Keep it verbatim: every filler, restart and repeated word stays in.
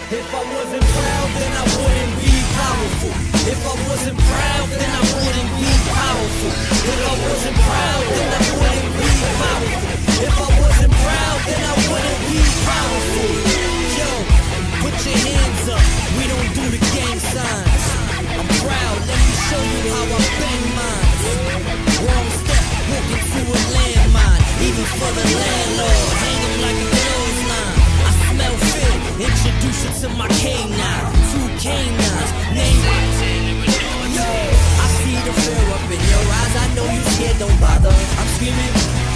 If I wasn't proud, then I wouldn't be powerful. If I wasn't proud, then I wouldn't be powerful. If I wasn't proud, then I wouldn't be powerful. If I wasn't proud, then I wouldn't be powerful. Yo, put your hands up, we don't do the gang signs. I'm proud, let me show you how I bang mine. Wrong step, walk into a landmine. Even for the landlord, hang him like a clothesline. I smell fear, introduce you to my canine. Two canines, name Yo, I see the fear up in your eyes. I know you scared, don't bother. I'm screaming